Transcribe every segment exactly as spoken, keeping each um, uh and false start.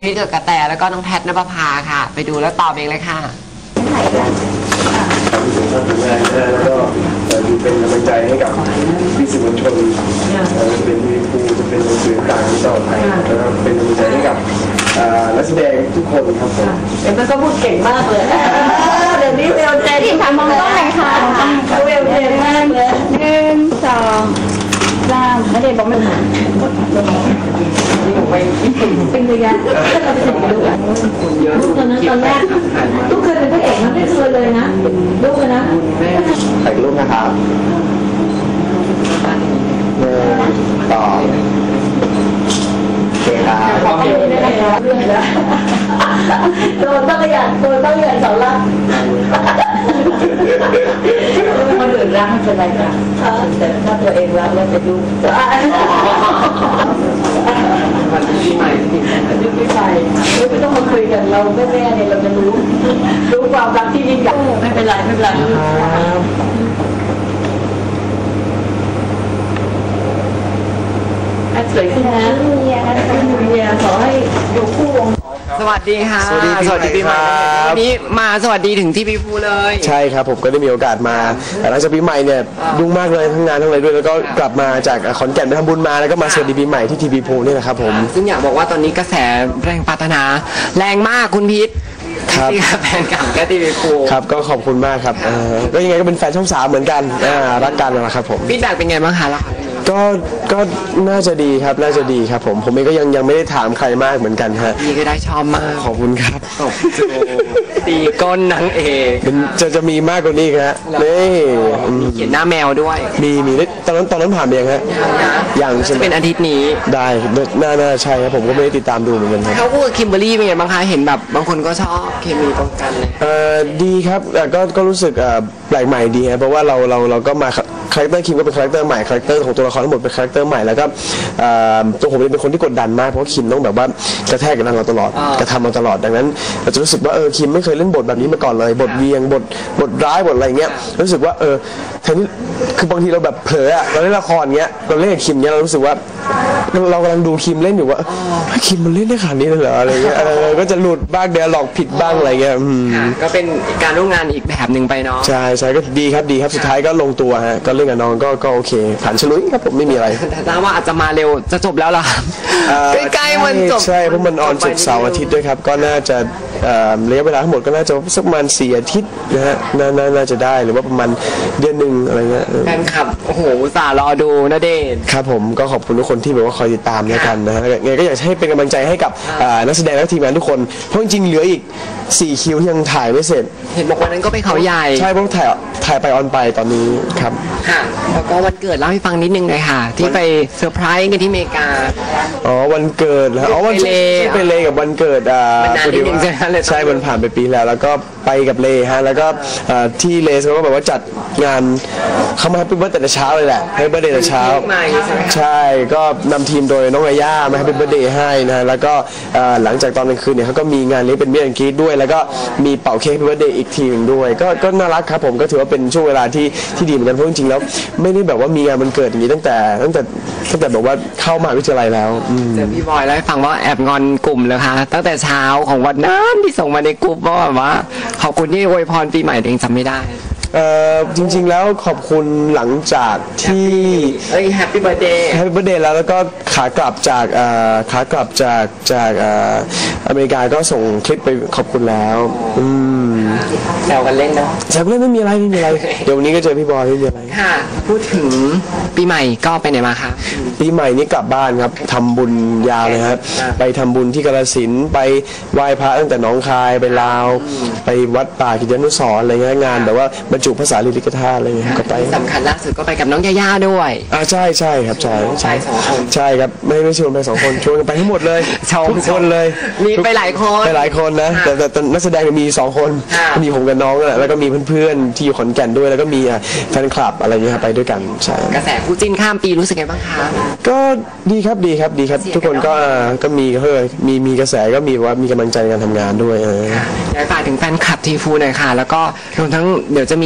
พี่เกิดกระแตแล้วก็น้องแพทณปภาค่ะไปดูแล้วตอบเองเลยค่ะแล้วก็เป็นกำลังใจให้กับพี่สื่อมวลชนจะเป็นทีวีภูจะเป็นสื่อต่างที่ต่อไปแล้วก็เป็นกำลังใจให้กับนักแสดงทุกคนครับผมเอ็มก็พูดเก่งมากเลยเดี๋ยวนี้เวลเจที่ทำมองต้องไหนคะเวลเจมากเลยหนึ่งสองสามไม่ได้บอกไม่ผ่านเป็นระยะลูกตอนนั้นตอนแรกลูกเคยเป็นพระเอกนะไม่เคยเลยนะลูกนะถ่ายรูปนะครับหนึ่งต่อโอเคครับตัวต้องขยันตัวต้องขยันสอนรักคนอื่นรักไม่เป็นไรค่ะแต่ถ้าตัวเองรักแล้วจะยุ่งวันที่ใหม่ที่ยุ่งไม่ไปไม่ต้องมาคุยกันเราแม่ๆเนี่ยเราจะรู้รู้ความรักที่ยิ่งใหญ่ไม่เป็นไรไม่เป็นไรสวยขึ้นนะเมียเมียขอให้อยู่คู่วงสวัสดีค่ะสวัสดีสวัสดีพี่ใหม่วันนี้มาสวัสดีถึงที่พี่ภูเลยใช่ครับผมก็ได้มีโอกาสมาแต่หลังจากปีใหม่เนี่ยยุ่งมากเลยทั้งงานทั้งอะไรด้วยแล้วก็กลับมาจากขอนแก่นไปทำบุญมาแล้วก็มาสวัสดีปีใหม่ที่ทีวีภูนี่แหละครับผมซึ่งอยากบอกว่าตอนนี้กระแสแรงปรารถนาแรงมากคุณพีทครับแฟนเก่าแกทีวีภูครับก็ขอบคุณมากครับก็ยังไงก็เป็นแฟนช่องสามเหมือนกันรักกันนะครับผมฟีดแบ็กเป็นไงบ้างคะล่ะก็ก็น่าจะดีครับน่าจะดีครับผมผมเองก็ยังยังไม่ได้ถามใครมากเหมือนกันฮะพี่ก็ได้ชอบมากขอบคุณครับตบโจตีก้นนางเอกจะจะมีมากกว่านี้ครับนี่เขียนหน้าแมวด้วยมีมีตอนนั้นตอนนั้นผ่านเองฮะยังใช่ไหมเป็นอาทิตย์นี้ได้น่าน่าใช่ครับผมก็ไม่ได้ติดตามดูเหมือนกันเขาพูดคิมเบอร์รี่เป็นไงบ้างคะเห็นแบบบางคนก็ชอบเคมีตรงกันเลยเออดีครับก็ก็รู้สึกแปลกใหม่ดีครับเพราะว่าเราเราเราก็มาคาแรคเตอร์คิมก็เป็นคาแรคเตอร์ใหม่คาแรคเตอร์ของตัวละครทั้งหมดเป็นคาแรคเตอร์ใหม่แล้วก็ตัวผมเป็นคนที่กดดันมากเพราะคิมต้องแบบว่ากระแทกกับเราตลอดกระทำเราตลอดดังนั้นเราจะรู้สึกว่าเออคิมไม่เคยเล่นบทแบบนี้มาก่อนเลยบทเวียงบทบทร้ายบทอะไรเงี้ยรู้สึกว่าเออแทนที่คือบางทีเราแบบเผลอเราเล่นละครเงี้ยเราเล่นกับคิมเงี้ยเรารู้สึกว่าเรากำลังดูคิมเล่นอยู่ว่าคิมมันเล่นได้ขนาดนี้เลยเหรออะไรเงี้ยก็จะหลุดบ้างเดี๋ยวหลอกผิดบ้างอะไรเงี้ยก็เป็นการร่วมงานอีกแบบหนึ่งไปเนาะใช่ใช่ก็ดีครับดีครับสุดท้ายก็ลงตัวฮะก็เรื่องกับน้องก็ก็โอเคผ่านฉลุยครับผมไม่มีอะไรแต่ถ้าว่าอาจจะมาเร็วจะจบแล้วล่ะใกล้ๆมันจบใช่เพราะมันออนศุกร์เสาร์อาทิตย์ด้วยครับก็น่าจะระยะเวลาทั้งหมดก็น่าจะสักประมาณสี่อาทิตย์นะฮะน่าน่าจะได้หรือว่าประมาณเดือนหนึ่งอะไรเงี้ยแฟนคลับโอ้โหสารอดูนะเดชครับผมก็ขอบคุณทุกคนที่แบบว่าคอยติดตามแล้วกันนะฮะไงก็อยากให้เป็นกำลังใจให้กับนักแสดงและทีมงานทุกคนเพราะจริงๆเหลืออีกสี่คิวที่ยังถ่ายไม่เสร็จเห็นบอกวันนั้นก็ไปเขาใหญ่ใช่เพราะถ่ายถ่ายไปออนไปตอนนี้ครับค่ะแล้วก็วันเกิดเล่าให้ฟังนิดนึงเลยค่ะที่ไปเซอร์ไพรส์กันที่อเมริกาอ๋อวันเกิดแล้วอ๋อวันไปเลกับวันเกิดอ่าพอดีว่าใช่มันผ่านไปปีแล้วแล้วก็ไปกับเลฮะแล้วก็ที่เลเขาก็แบบว่าจัดงานเขามาให้เป็นเบิร์ดแต่เช้าเลยแหละให้เบิร์ดเดย์แต่เช้าใช่ก็นำทีมโดยน้องอาย่ามาให้เป็นเบิร์ดเดย์ให้นะแล้วก็หลังจากตอนกลางคืนเนี่ยเขาก็มีงานเลี้ยงเป็นเมียนกีดด้วยแล้วก็มีเป่าเค้กเป็นเบิร์ดเดย์อีกทีนึงด้วยก็ก็น่ารักครับผมก็ถือว่าเป็นช่วงเวลาที่ที่ดีเหมือนกันเพราะจริงๆแล้วไม่ได้แบบว่ามีงานวันเกิดอย่างนี้ตั้งแต่ตั้งแต่ตั้งแต่แบบว่าเข้ามหาวิทยาลัยแล้วเจอพี่บอยแล้วฟังว่าแอบงอนกลุ่มเลยค่ะตั้งแต่เช้าของวันนั้นที่ส่งมาในกลุ่มว่าแบบว่าขอบคุณที่อวยพรปีใหม่เองจำไม่ได้เอ่อจริงๆแล้วขอบคุณหลังจากที่เอ้ยแฮปปี้เบิร์ธเดย์แฮปปี้เบิร์ธเดย์แล้วแล้วก็ขากลับจากเอ่อขากลับจากจากเอ่ออเมริกาก็ส่งคลิปไปขอบคุณแล้วอืมแซวกันเล่นนะแซวกันเล่นไม่มีอะไรไม่มีอะไรเดี๋ยววันนี้ก็เจอพี่บอยไม่มีอะไรค่ะพูดถึงปีใหม่ก็ไปไหนมาคะปีใหม่นี้กลับบ้านครับทำบุญยาวเลยครับไปทำบุญที่กาฬสินธุ์ไปไหว้พระตั้งแต่หนองคายไปลาวไปวัดป่ากิจนุสรณ์อะไรเงี้ยงานแบบว่าบรรจุภาษาลิลิกธาตุอะไรเงี้ยก็ไปสำคัญล่าสุดก็ไปกับน้องยาย่าด้วยอ่าใช่ใช่ครับใช่ใช่ใช่ครับไม่ไม่ชวนไปสองคนชวนกันไปทั้งหมดเลยทุกคนเลยมีไปหลายคนไปหลายคนนะแต่แต่นักแสดงมีสองคนมีผมกับน้องแล้วก็มีเพื่อนๆที่อยู่ขอนแก่นด้วยแล้วก็มีแฟนคลับอะไรเงี้ยไปด้วยกันใช่กระแสคู่จิ้นข้ามปีรู้สึกไงบ้างคะก็ดีครับดีครับดีครับทุกคนก็ก็มีเฮ้ยมีมีกระแสก็มีว่ามีกำลังใจในการทำงานด้วยอยากฝากถึงแฟนคลับทีฟูหน่อยค่ะแล้วก็รวมทั้งเดี๋ยวจะมี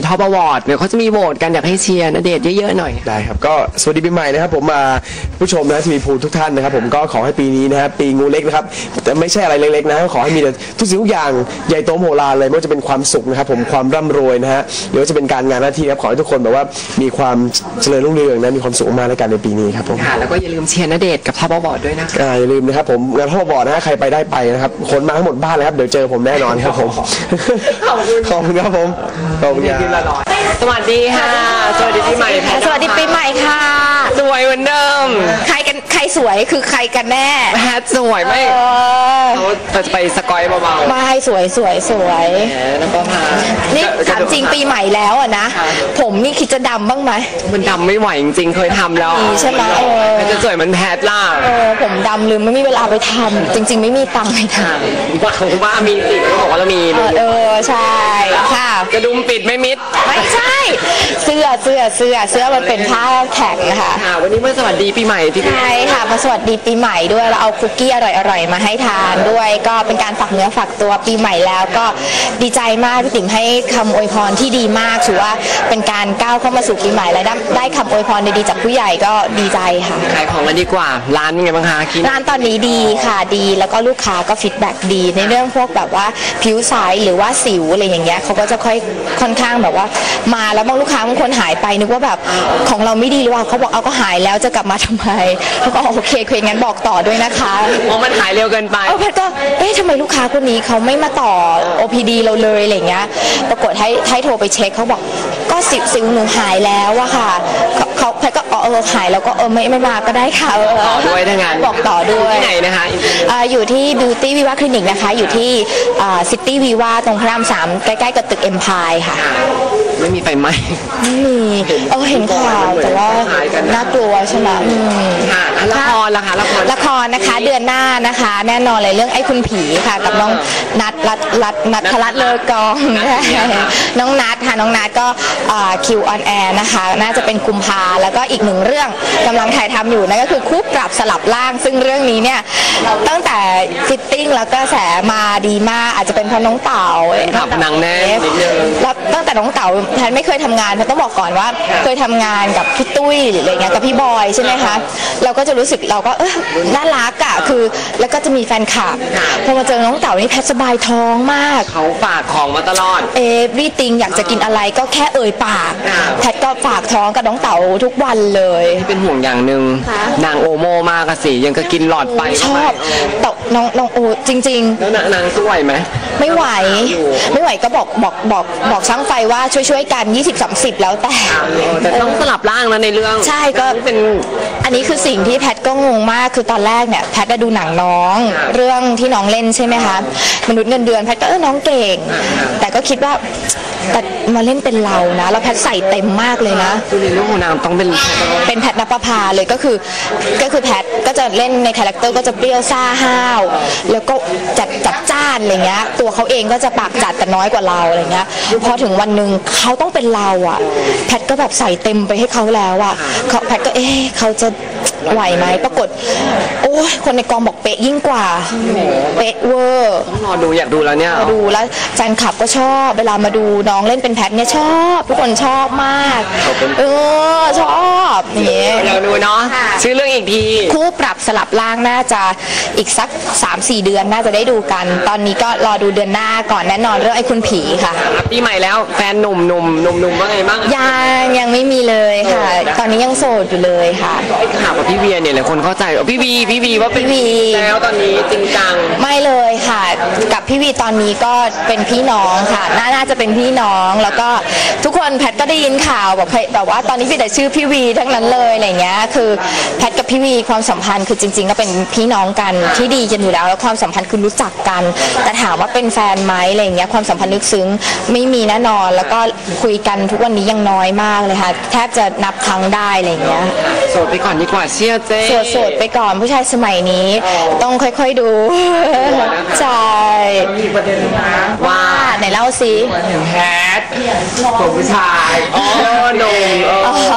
ท็อปอวอร์ดเดี๋ยวเขาจะมีโหวตกันอยากให้เชียร์ณเดชน์เยอะๆหน่อยได้ครับก็สวัสดีปีใหม่นะครับผมมาผู้ชมนะทีวีพูทุกท่านนะครับผมก็ขอให้ปีนี้นะครับปีงูเล็กนะครับแต่ไม่ใช่อะไรเล็กๆนะขอให้มีแต่ทุกสิ่งทุกอย่างใหญ่โตมโหฬารเลยไม่ว่าจะเป็นความสุขนะครับผมความร่ำรวยนะฮะหรือว่าจะเป็นการงานหน้าที่ครับขอให้ทุกคนแบบว่ามีความเจริญรุ่งเรืองนะมีความสุขมากในการในปีนี้ครับผมค่ะแล้วก็อย่าลืมเชียร์ณเดชน์กับท็อปอวอร์ดด้วยนะคะอย่าลืมนะครับผมงานท็อปอวอร์ดนะฮะใครไปได้ไปนะครับคนมาทั้งหมดบ้านเลยครับเดี๋ยวเจอผมแน่นอนครับผมขอบคุณขอบคุณครับผมขอบคุณครับสวัสดีค่ะสวัสดีปีใหม่สวัสดีปีใหม่ค่ะสวยเหมือนเดิมใครกันใครสวยคือใครกันแน่แพทสวยไม่เขาจะไปสกอยเบาๆไม่สวยสวยสวยแล้วก็พานี่ถามจริงปีใหม่แล้วอะนะผมนี่คิดจะดำบ้างไหมมันดำไม่ไหวจริงๆเคยทำแล้วใช่ไหมจะสวยมันแพทล่ะเออผมดำลืมไม่มีเวลาไปทำจริงๆไม่มีตังค์ไปทำว่าว่ามีสิเขาบอกว่าเรามีเออใช่ค่ะกระดุมปิดไม่มิดไม่ใช่เสื้อเสื้อเสื้อเสื้อมันเป็นผ้าแข็งค่ะวันนี้มาสวัสดีปีใหม่ที่ใช่ค่ะมาสวัสดีปีใหม่ด้วยแล้วเอาคุกกี้อร่อยๆมาให้ทานด้วยก็เป็นการฝากเนื้อฝากตัวปีใหม่แล้วก็ดีใจมากพี่ติ๋มให้คำอวยพรที่ดีมากถือว่าเป็นการก้าวเข้ามาสู่ปีใหม่และได้คำอวยพรดีๆจากผู้ใหญ่ก็ดีใจค่ะขายของกันดีกว่าร้านยังไงบ้างคะคิดร้านตอนนี้ดีค่ะดีแล้วก็ลูกค้าก็ฟีดแบ็กดีในเรื่องพวกแบบว่าผิวใสหรือว่าสิวอะไรอย่างเงี้ยเขาก็จะค่อยค่อนข้างแบบว่ามาแล้วบางลูกค้าบางคนหายไปนึกว่าแบบของเราไม่ดีหรือว่าเขาบอกเอาก็หายแล้วจะกลับมาทำไมเขาก็โอเคเคยงั้นบอกต่อด้วยนะคะเพราะมันหายเร็วเกินไปเออแพทก็เอ๊ะทำไมลูกค้าคนนี้เขาไม่มาต่อ โอ พี ดี เราเลยอะไรเงี้ยปรากฏให้ให้โทรไปเช็คเขาบอกก็สิวสิวหนูหายแล้วอะค่ะเขาแพทก็เออหายแล้วก็เออไม่ไม่มาก็ได้ค่ะต่อด้วยทั้งงานบอกต่อด้วยที่ไหนนะคะอยู่ที่ Beauty Viva Clinic นะคะอยู่ที่ City Viva ตรงพระรามสามใกล้ๆกับตึก Empire ค่ะไม่มีไฟไหมไม่มีเออเห็นข่าวแต่ว่าน่ากลัวใช่ไหมค่ะละครละคะละครละครนะคะเดือนหน้านะคะแน่นอนเลยเรื่องไอ้คุณผีค่ะกับน้องนัทรัตรัตนัทรัตเลอกองน้องนัทค่ะน้องนัทก็คิวออนแอร์นะคะน่าจะเป็นกุมภาแล้วก็อีกหนึ่งเรื่องกำลังถ่ายทำอยู่นั่นก็คือคู่ปรับสลับร่างซึ่งเรื่องนี้เนี่ยตั้งแต่ฟิตติ้งแล้วก็แสมาดีมากอาจจะเป็นเพราะน้องเต๋าขับหนังแน่แล้วตั้งแต่น้องเต๋าแพนไม่เคยทำงานแพนต้องบอกก่อนว่าเคยทำงานกับพี่ตุ้ยหรืออะไรเงี้ยกับพี่บอยใช่ไหมคะเราก็จะรู้สึกเราก็เออน่ารักอะคือแล้วก็จะมีแฟนคลับพอมาเจอน้องเต๋านี่แพทสบายท้องมากเขาฝากของมาตลอดเอฟรีติงอยากจะกินอะไรก็แค่เอ่ยปากแพทก็ฝากท้องกับน้องเต๋าทุกวันเลยเป็นห่วงอย่างหนึ่งนางโอโมมากสิยังก็กินหลอดไปชอบแต่น้องน้องโอจริงๆแล้วนางสวยไหมไม่ไหวไม่ไหวก็บอกบอกบอกบอกช่างไฟว่าช่วยช่วยกันยี่สิบ สามสิบแล้วแต่แต่ต้องสลับร่างแล้วในเรื่องใช่ก็เป็นอันนี้คือสิ่งที่แพทก็งงมากคือตอนแรกเนี่ยแพทได้ดูหนังน้องเรื่องที่น้องเล่นใช่ไหมคะมนุษย์เงินเดือนแพทก็เออน้องเก่งแต่ก็คิดว่าแต่มาเล่นเป็นเรานะแล้วแพทใส่เต็มมากเลยนะคือในเรื่องของนางต้องเป็นเป็นแพทณปภาเลยก็คือก็คือแพทก็จะเล่นในคาแรคเตอร์ก็จะเปรี้ยวซ่าห้าวแล้วก็จัดจัดจ้านอะไรเงี้ยตัวเขาเองก็จะปากจัดแต่น้อยกว่าเราอะไรเงี้ยพอถึงวันหนึ่งเขาต้องเป็นเราอ่ะแพทก็แบบใส่เต็มไปให้เขาแล้วอ่ะเขาแพทก็เอ๊ะเขาจะไหวไหมปรากฏโอ้ยคนในกองบอกเป๊ะยิ่งกว่าเป๊ะเวอร์ต้องรอดูอยากดูแล้วเนี่ยดูแล้วแฟนคลับก็ชอบเวลามาดูน้องเล่นเป็นแพทเนี่ยชอบทุกคนชอบมากเออชอบนี่อยากดูเนาะชื่อเรื่องอีกทีคู่ปรับสลับร่างน่าจะอีกสัก สามสี่ เดือนน่าจะได้ดูกันตอนนี้ก็รอดูเดือนหน้าก่อนแน่นอนเรื่องไอ้คุณผีค่ะปีใหม่แล้วแฟนหนุ่มหนุ่มหนุ่มหนุ่มว่าไงบ้างยังยังไม่มีเลยค่ะตอนนี้ยังโสดอยู่เลยค่ะข่าวกับพี่เวียเนี่ยหลายคนเข้าใจว่าพี่วีพี่วีว่าเป็นวีแล้วตอนนี้จริงจังไม่เลยค่ะกับพี่วีตอนนี้ก็เป็นพี่น้องค่ะน่าจะเป็นพี่น้องแล้วก็ทุกคนแพทก็ได้ยินข่าวแบบแบบว่าตอนนี้มีแต่ชื่อพี่วีทั้งนั้นเลยอะไรเงี้ยคือแพทกับพี่วีความสัมพันธ์คือจริงๆก็เป็นพี่น้องกันที่ดีกันอยู่แล้วแล้วความสัมพันธ์คือรู้จักกันแต่ถามว่าเป็นแฟนไหมอะไรเงี้ยความสัมพันธ์ลึกซึ้งไม่มีแน่นอนแล้วก็คุยกันทุกวันนี้ยังน้อยมากเลยค่ะแทบจะนับครั้งได้อะไรเงี้ยโสดไปก่อนดีกว่าเชื่อเจ๊โสดไปก่อนผู้ชายสมัยนี้ต้องค่อยๆดูใช่มีประเด็นนะว่าไหนเล่าสิแฮทของผู้ชายอ๋อหนุ่ม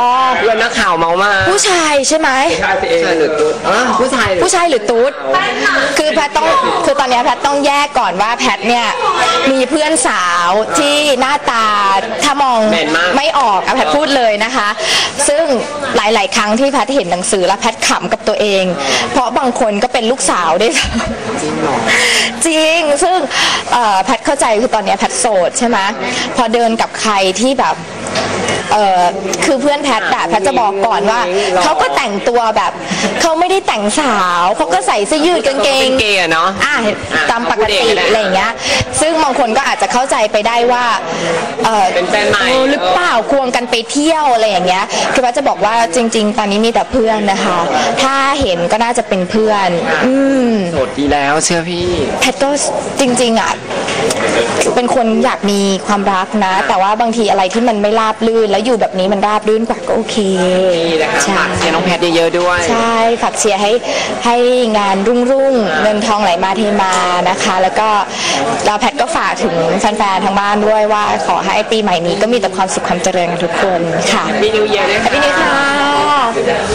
พื่อนนักข่าวเมามาผู้ชายใช่ไหมผู้ชายหรือตุ๊ดอ๋อผู้ชายหรือผู้ชายหรือตุ๊ดคือแพทต้องคือตอนนี้แพทต้องแยกก่อนว่าแพทเนี่ยมีเพื่อนสาวที่หน้าตาถ้ามองไม่ออกอะแพทพูดเลยนะคะ ซึ่งหลาย ๆ ครั้งที่แพทเห็นหนังสือแล้วแพทขำกับตัวเอง เพราะบางคนก็เป็นลูกสาวด้วยจริงซึ่งแพทเข้าใจคือตอนนี้แพทโสดใช่ไหมพอเดินกับใครที่แบบเออคือเพื่อนแพทอะแพทจะบอกก่อนว่าเขาก็แต่งตัวแบบเขาไม่ได้แต่งสาวเขาก็ใส่เสื้อยืดกางเกงเกย์เนาะอ่ะตามปกติอะไรอย่างเงี้ยซึ่งบางคนก็อาจจะเข้าใจไปได้ว่าเออเป็นแฟนใหม่หรือเปล่าควงกันไปเที่ยวอะไรอย่างเงี้ยคือแพทจะบอกว่าจริง ๆ ตอนนี้มีแต่เพื่อนนะคะ ถ้าเห็นก็น่าจะเป็นเพื่อนอืมโสดดีแล้วเชื่อพี่แพทก็จริงๆอ่ะเป็นคนอยากมีความรักนะ แต่ว่าบางทีอะไรที่มันไม่ราบรื่นแล้วอยู่แบบนี้มันราบรื่นกว่าก็โอเคนี่นะคะใช่ฝากเชียร์น้องแพทเยอะๆด้วยใช่ฝากเชียร์ให้ให้งานรุ่งรุ่งเงินทองไหลมาเทมานะคะ แล้วก็เราแพทก็ฝากถึงแฟนๆทางบ้านด้วยว่าขอให้ปีใหม่นี้ก็มีแต่ความสุขความเจริญกันทุกคนค่ะมีนิวเยียร์ด้วยค่ะพี่นิวค่ะ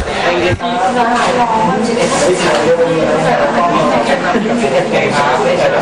Thank you.